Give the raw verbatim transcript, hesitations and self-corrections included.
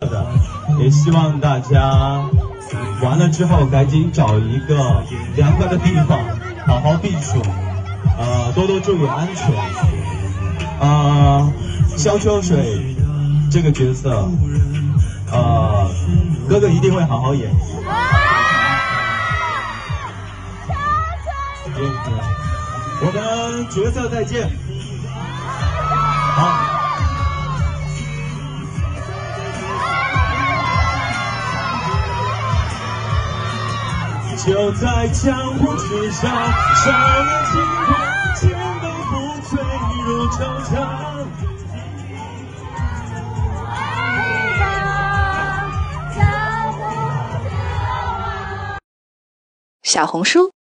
的，也希望大家完了之后赶紧找一个凉快的地方好好避暑，呃，多多注意安全。呃，萧秋水这个角色，呃，哥哥一定会好好演。我们角色再见。好。就在江湖之上，少年轻狂，剑都不坠入愁肠。 小红书